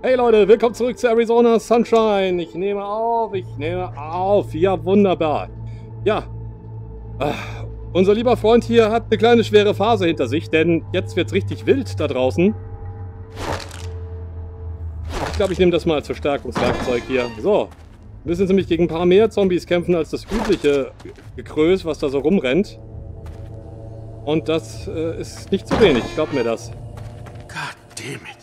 Hey Leute, willkommen zurück zu Arizona Sunshine. Ich nehme auf. Ja, wunderbar. Ja, unser lieber Freund hier hat eine kleine schwere Phase hinter sich, denn jetzt wird's richtig wild da draußen. Ich glaube, ich nehme das mal als Verstärkungswerkzeug hier. So, wir müssen nämlich gegen ein paar mehr Zombies kämpfen als das übliche Gekrös, was da so rumrennt. Und das ist nicht zu wenig, glaub mir das. God damn it.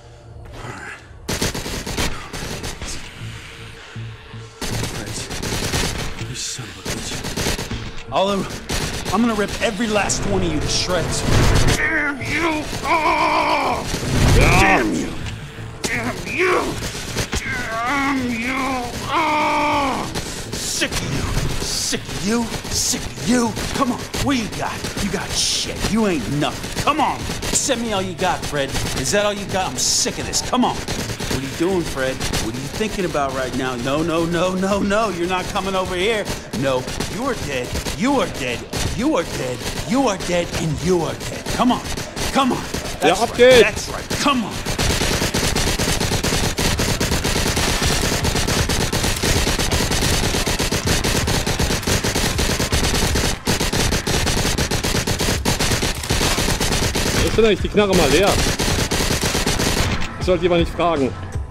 Son of a bitch. Oliver, I'm gonna rip every last one of you to shreds. Damn you! Oh! Damn you! Damn you! Damn you! Oh! Sick of you! Sick of you! Sick of you! Come on, what you got? You got shit. You ain't nothing. Come on! Send me all you got, Fred. Is that all you got? I'm sick of this. Come on! What are you doing, Fred? What are you thinking about right now? No, no, no, no, no. You're not coming over here. No, you are dead. You are dead. You are dead. You are dead. And you are dead. Come on. Come on. That's right. That's right. Come on. Ist denn eigentlich die Knarre mal leer? Ich sollte lieber nicht fragen.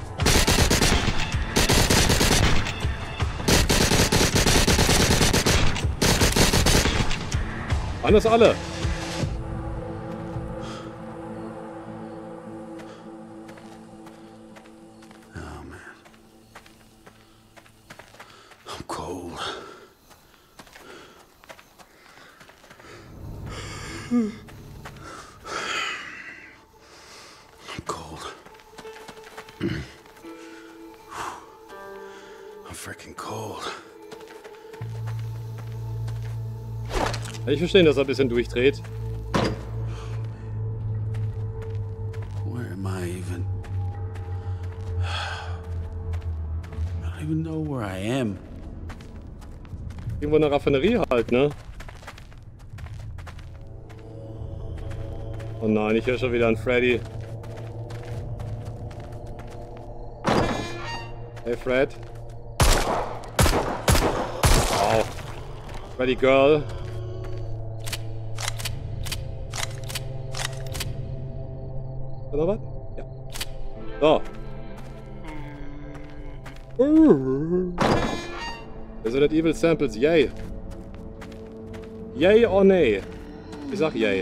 Waren das alle? Oh man. I'm cold. I'm cold. I'm freaking cold. Ich verstehe, dass er ein bisschen durchdreht. Where am I even? I don't even know where I am. Irgendwo in der Raffinerie halt, ne? Oh nein, ich höre schon wieder einen Freddy. Hey Fred. Wow. Freddy Girl. Oder was? Ja. So. Resident Evil Samples, yay. Yay or nay? Ich sag yay.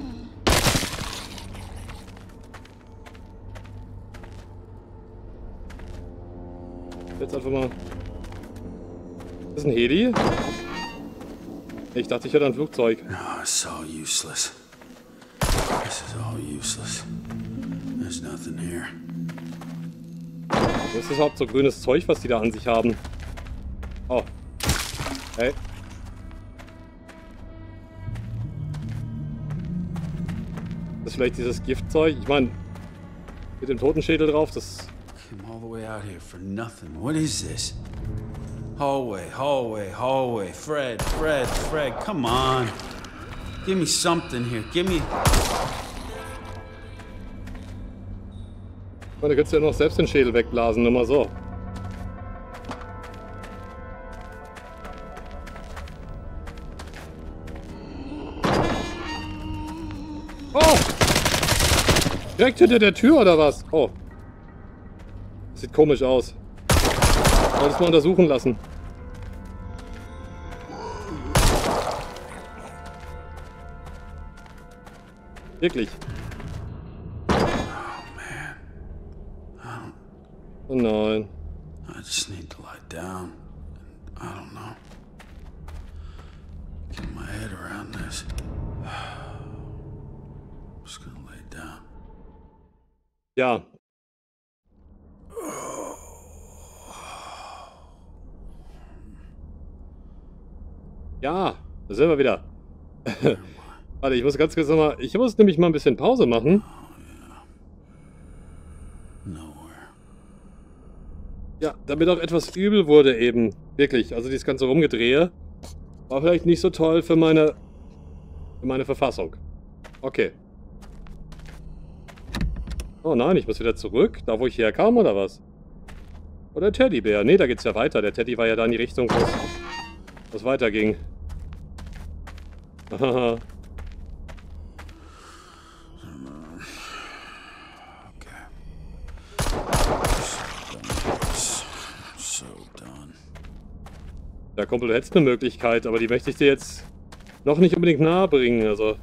Jetzt einfach mal. Das ist ein Heli? Ich dachte, ich hätte ein Flugzeug. No, it's all useless. This is all useless. There's nothing here. Was ist überhaupt so grünes Zeug, was die da an sich haben? Oh. Hey. Das ist vielleicht dieses Giftzeug? Ich meine, mit dem Totenschädel drauf, das... Came all the way out here for nothing. What is this? Hallway, hallway, hallway. Fred, Fred, Fred, come on. Give me something here. Give me... Ich meine, da könntest du ja noch selbst den Schädel wegblasen, nur mal so. Oh! Direkt hinter der Tür oder was? Oh. Sieht komisch aus. Solltest mal untersuchen lassen. Wirklich. Oh nein. I just need to lie down. I don't know. Get my head around this. I'm just gonna lay down. Ja. Ja, da sind wir wieder. Warte, ich muss ganz kurz nochmal... Ich muss nämlich mal ein bisschen Pause machen. Ja, damit auch etwas übel wurde eben. Wirklich, also dieses ganze Rumgedrehe war vielleicht nicht so toll für meine Verfassung. Okay. Oh nein, ich muss wieder zurück. Da, wo ich herkam, oder was? Oder Teddybär. Nee, da geht's ja weiter. Der Teddy war ja da in die Richtung, wo es weiterging. Haha. Ja, Kumpel, du hättest eine Möglichkeit, aber die möchte ich dir jetzt noch nicht unbedingt nahe bringen, also.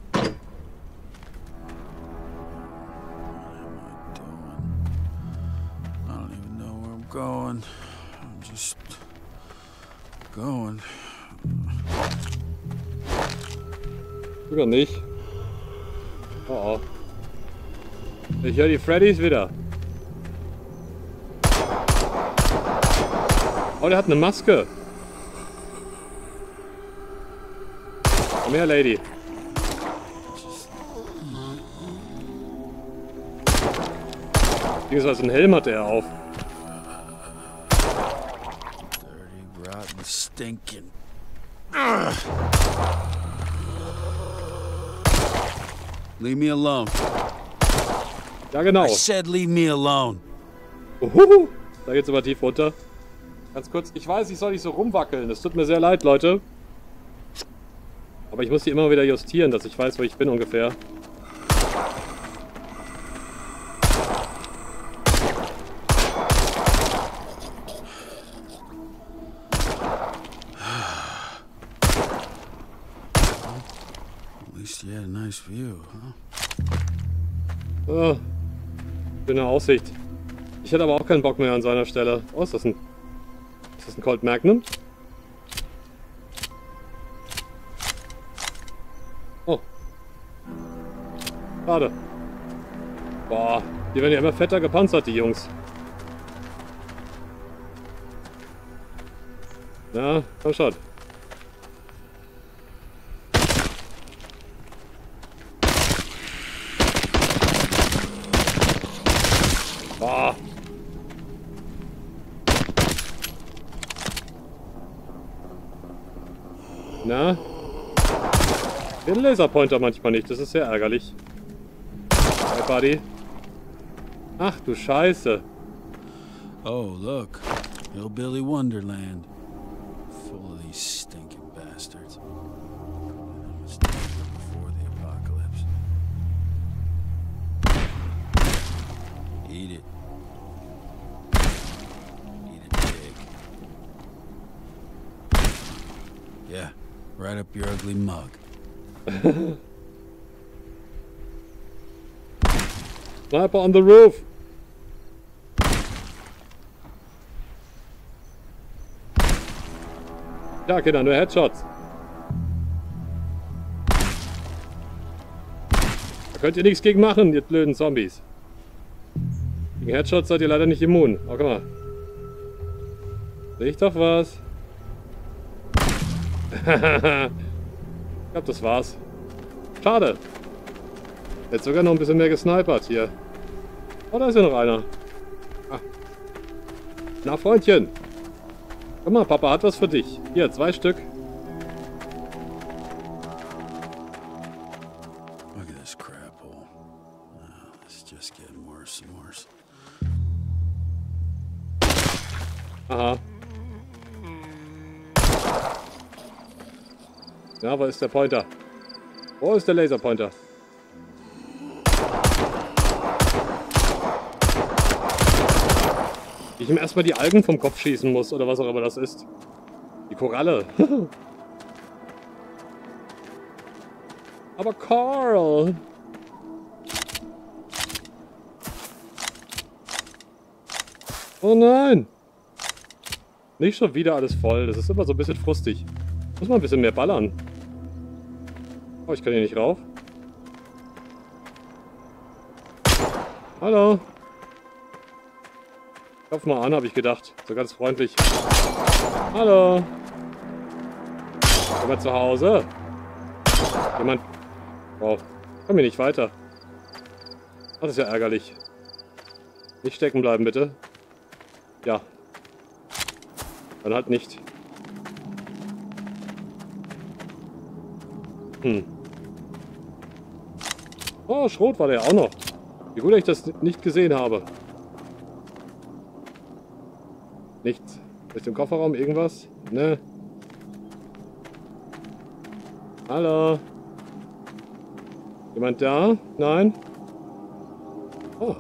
Sogar nicht. Oh oh. Ich höre die Freddys wieder. Oh, der hat eine Maske. Komm her, Lady. Beziehungsweise einen Helm hat er auf. Dirty, rotten, stinking. Leave me alone. Ja, genau. I said leave me alone. Uhuhu. Da geht's aber tief runter. Ganz kurz. Ich weiß, ich soll nicht so rumwackeln. Es tut mir sehr leid, Leute. Aber ich muss die immer wieder justieren, dass ich weiß, wo ich bin ungefähr. At least you had a nice view, huh? Oh, schöne Aussicht. Ich hätte aber auch keinen Bock mehr an seiner Stelle. Oh, ist das ein Colt Magnum? Oh. Schade. Boah, die werden ja immer fetter gepanzert, die Jungs. Na, komm schon. Boah. Na? Den Laserpointer manchmal nicht, das ist sehr ärgerlich. Hi, Buddy. Ach du Scheiße. Oh, look. Hillbilly Wonderland. Full of these stinking bastards. I was dead before the apocalypse. Eat it. Eat it big. Yeah, right up your ugly mug. Sniper on the roof. Ja, Kinder, nur Headshots. Da könnt ihr nichts gegen machen, ihr blöden Zombies. Gegen Headshots seid ihr leider nicht immun. Oh, guck mal. Sehe ich doch was. Ich glaube, das war's. Schade. Jetzt sogar noch ein bisschen mehr gesnipert hier. Oh, da ist ja noch einer. Ah. Na, Freundchen. Guck mal, Papa hat was für dich. Hier, 2 Stück. Look at this crap hole. Oh, it's just getting worse and worse. Aha. Ja, wo ist der Pointer? Wo ist der Laserpointer? Ich ihm erstmal die Algen vom Kopf schießen muss, oder was auch immer das ist. Die Koralle. Aber Carl! Oh nein! Nicht schon wieder alles voll, das ist immer so ein bisschen frustig. Muss man ein bisschen mehr ballern. Oh, ich kann hier nicht rauf. Hallo. Klopf mal an, habe ich gedacht. So ganz freundlich. Hallo. Komm mal zu Hause. Jemand... Wow. Komm hier nicht weiter. Das ist ja ärgerlich. Nicht stecken bleiben, bitte. Ja. Dann halt nicht. Oh, Schrot war der auch noch. Wie gut, dass ich das nicht gesehen habe. Nichts. Ist im Kofferraum irgendwas? Ne. Hallo? Jemand da? Nein? Oh.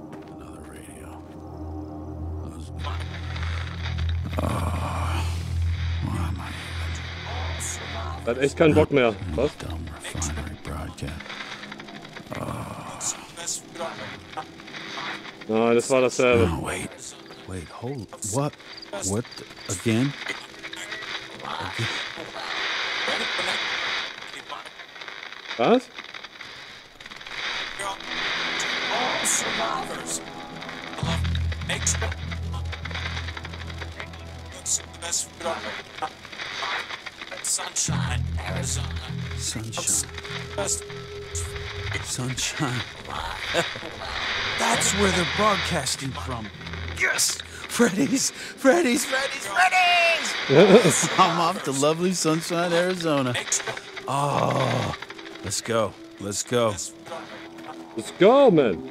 Hat echt keinen Bock mehr. Was? Nein, das war dasselbe. Oh, wait, hold. What? Again? Was? Sunshine, Arizona. Sunshine. That's where they're broadcasting from. Yes! Freddy's! I'm off to lovely Sunshine, Arizona. Oh, let's go. Let's go, man.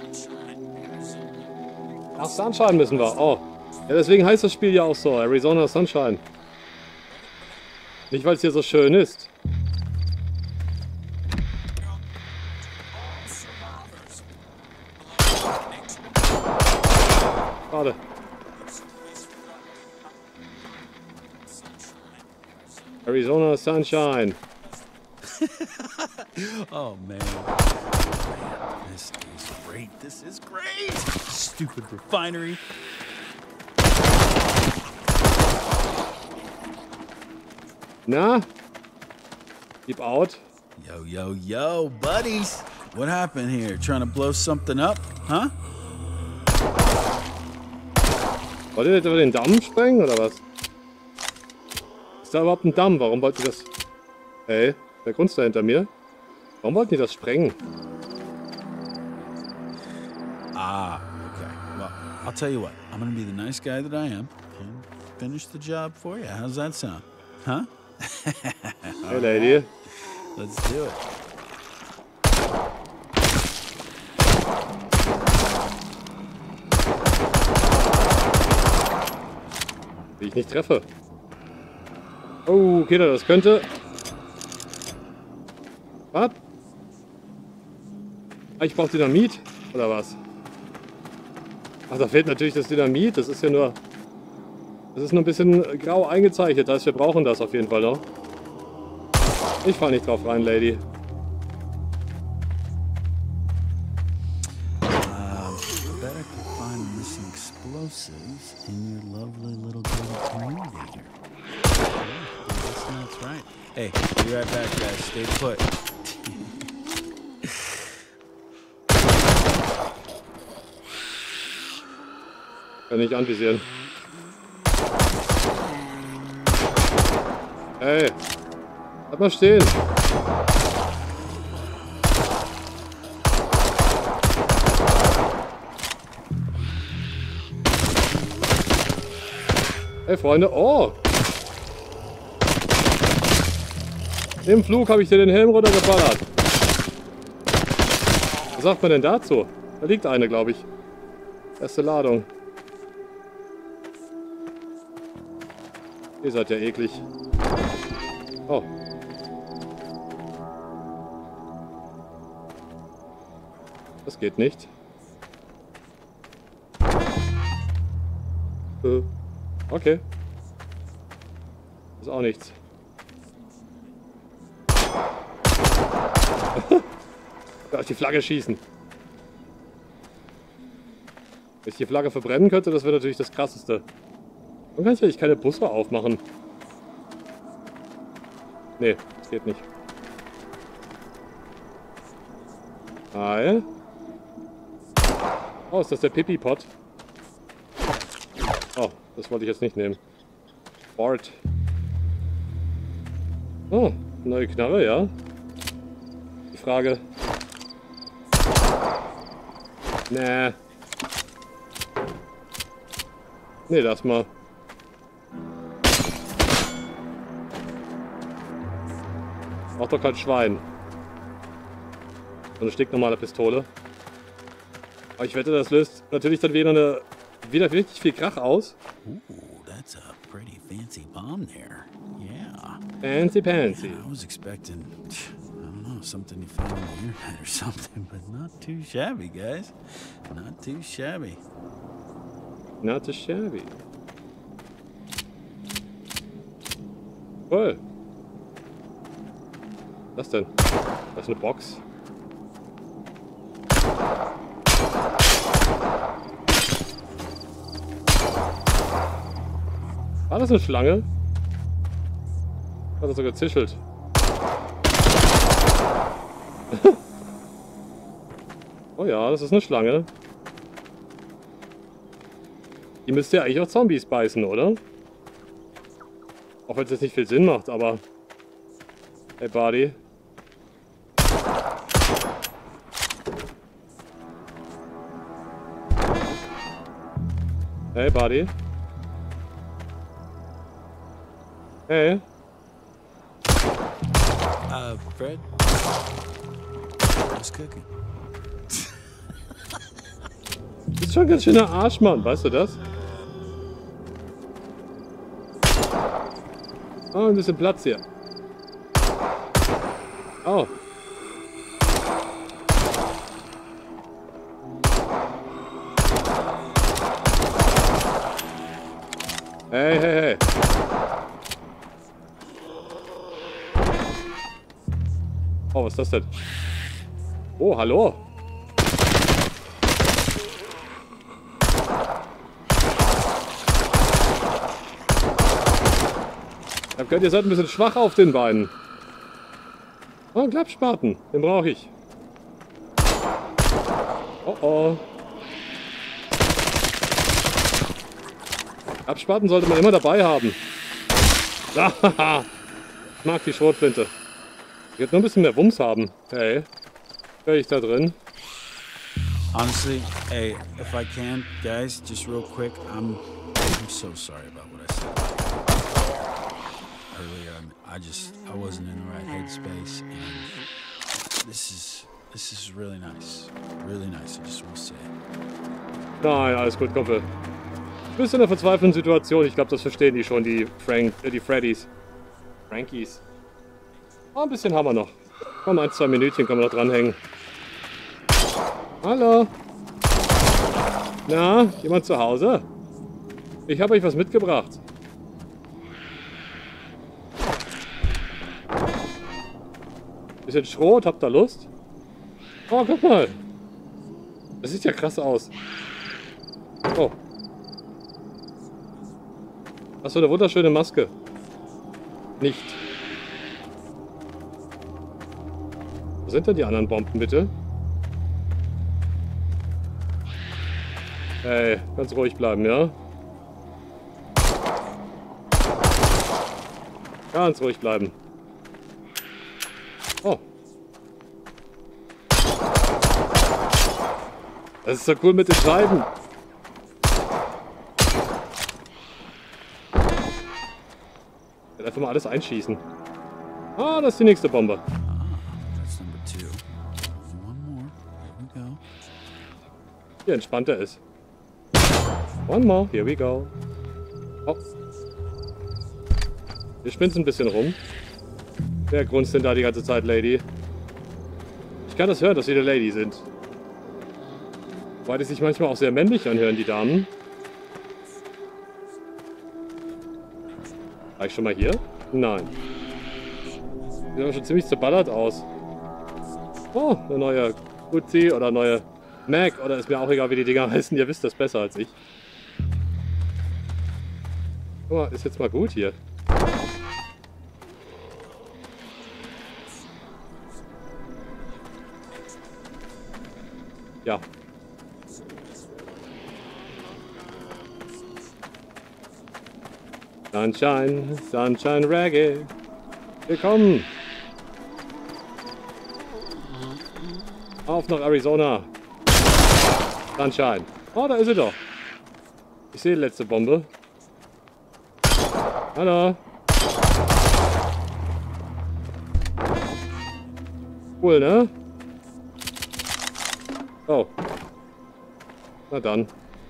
Nach Sunshine müssen wir. Oh. Ja, deswegen heißt das Spiel ja auch so. Arizona Sunshine. Nicht, weil es hier so schön ist. Schade. Arizona Sunshine. Oh man. This is great. Stupid refinery. Na? Keep out. Yo, buddies. What happened here? Trying to blow something up? Huh? Wollt ihr jetzt über den Damm sprengen, oder was? Ist da überhaupt ein Damm? Warum wollt ihr das... Hey, wer grunzt da hinter mir? Warum wollten die das sprengen? Ah, okay. Well, I'll tell you what. I'm gonna be the nice guy that I am and finish the job for you. How's that sound? Huh? Hey, Lady. Let's do it. Wie ich nicht treffe. Oh, okay, das könnte... Was? Ah, ich brauche Dynamit? Oder was? Ach, da fehlt natürlich das Dynamit. Das ist ja nur... Das ist nur ein bisschen grau eingezeichnet. Das heißt, wir brauchen das auf jeden Fall noch. Ich fall nicht drauf rein, Lady. Better find missing explosives in your lovely little community here. That's right. Hey, be right back, guys. Stay put. Kann nicht anvisieren. Hey, bleib mal stehen. Hey, Freunde, oh! Im Flug habe ich dir den Helm runtergeballert. Was sagt man denn dazu? Da liegt eine, glaube ich. Erste Ladung. Ihr seid ja eklig. Oh. Das geht nicht. Okay. Das ist auch nichts. Auf die Flagge schießen. Wenn ich die Flagge verbrennen könnte, das wäre natürlich das Krasseste. Warum kann ich eigentlich keine Busse aufmachen? Nee, das geht nicht. Hi. Oh, ist das der Pipi-Pot? Oh, das wollte ich jetzt nicht nehmen. Bart. Oh, neue Knarre, ja. Die Frage. Nee. Nee, lass mal. Auch doch kein Schwein. So eine stinknormale Pistole. Aber ich wette, das löst natürlich dann wieder richtig viel Krach aus. Ooh, that's a pretty fancy bomb there. Yeah. Fancy pansy. Yeah, I was expecting, I don't know, something you found on the internet or something, but not too shabby, guys. Not too shabby. Not too shabby. Cool. Was denn? Das ist eine Box. War das eine Schlange? Hat er so gezischelt. Oh ja, das ist eine Schlange. Die müsste ja eigentlich auch Zombies beißen, oder? Auch wenn es jetzt nicht viel Sinn macht, aber... Hey, Buddy. Hey, Buddy. Hey. Fred? What's cooking? Du bist schon ein ganz schöner Arschmann, weißt du das? Oh, ein bisschen Platz hier. Oh. Hey, hey, hey. Oh, was ist das denn? Oh, hallo. Ich hab gehört, ihr seid ein bisschen schwach auf den Beinen. Oh, ein Klappspaten. Den brauche ich. Oh, oh. Klappspaten sollte man immer dabei haben. Ich mag die Schrotflinte. Ich hätte nur ein bisschen mehr Wumms haben. Hey, höre ich da drin? Honestly, hey, if I can, guys, just real quick, I'm so sorry about what I said earlier. I wasn't in the right headspace, and this is really nice, I just want to say. Nein, alles gut, Kumpel. Du bist in einer verzweifelten Situation. Ich glaube, das verstehen die schon, die Freddies. Frankies. Oh, ein bisschen haben wir noch. Komm, 1-2 Minütchen können wir noch dranhängen. Hallo? Na, jemand zu Hause? Ich habe euch was mitgebracht. Bisschen Schrot, habt ihr Lust? Oh, guck mal. Das sieht ja krass aus. Oh. Hast du eine wunderschöne Maske? Nicht. Wo sind denn die anderen Bomben, bitte? Hey, ganz ruhig bleiben, ja? Ganz ruhig bleiben. Oh. Das ist so cool mit den Scheiben. Ich werde einfach mal alles einschießen. Ah, das ist die nächste Bombe. Wie entspannt er ist. One more, here we go. Oh. Wir spinnen ein bisschen rum. Wer grunzt denn da die ganze Zeit, Lady? Ich kann das hören, dass sie eine Lady sind. Wobei die sich manchmal auch sehr männlich anhören, die Damen. War ich schon mal hier? Nein. Sieht aber schon ziemlich zerballert aus. Oh, eine neue Uzi oder neue Mac, oder ist mir auch egal, wie die Dinger heißen. Ihr wisst das besser als ich. Guck mal, ist jetzt mal gut hier. Ja. Sunshine, Sunshine Reggae. Willkommen. Auf nach Arizona. Sunshine. Oh, da ist sie doch. Ich sehe die letzte Bombe. Hallo. Cool, ne? Oh. Na dann.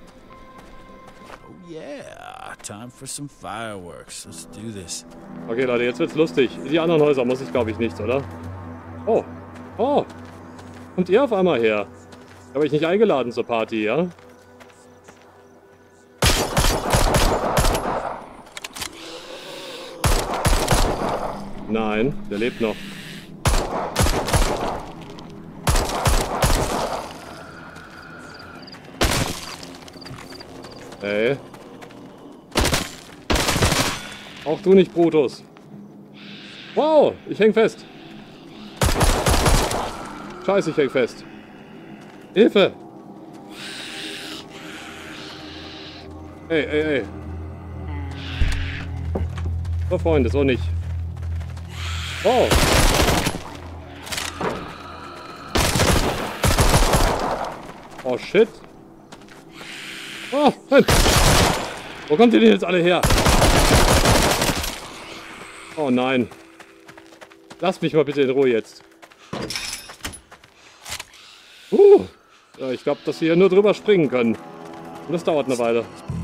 Oh yeah, time for some fireworks. Let's do this. Okay, Leute, jetzt wird's lustig. In die anderen Häuser muss ich, glaube ich, nichts, oder? Oh. Oh. Kommt ihr auf einmal her? Habe ich nicht eingeladen zur Party, ja? Nein, der lebt noch. Hey. Auch du nicht, Brutus. Wow, ich häng fest. Scheiße, ich häng fest. Hilfe! Ey, ey, ey. So, Freunde, so nicht. Oh! Oh, shit. Oh, nein. Wo kommt ihr denn jetzt alle her? Oh nein. Lasst mich mal bitte in Ruhe jetzt. Ja, ich glaube, dass wir hier nur drüber springen können. Und das dauert eine Weile.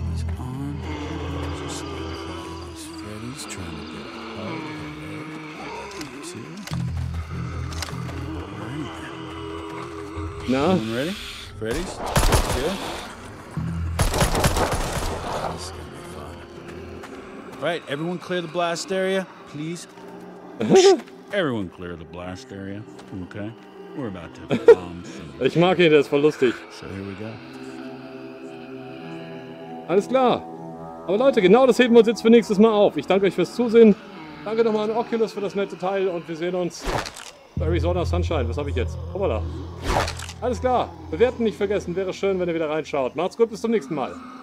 Na? Ready? Freddy's? Yeah? Right, everyone clear the blast area, please. Everyone clear the blast area, okay? We're about to bomb. Ich mag ihn, der ist voll lustig. So here we go. Alles klar. Aber Leute, genau das heben wir uns jetzt für nächstes Mal auf. Ich danke euch fürs Zusehen. Danke nochmal an Oculus für das nette Teil und wir sehen uns bei Arizona Sunshine. Was habe ich jetzt? Hoppala. Alles klar. Bewerten nicht vergessen. Wäre schön, wenn ihr wieder reinschaut. Macht's gut, bis zum nächsten Mal.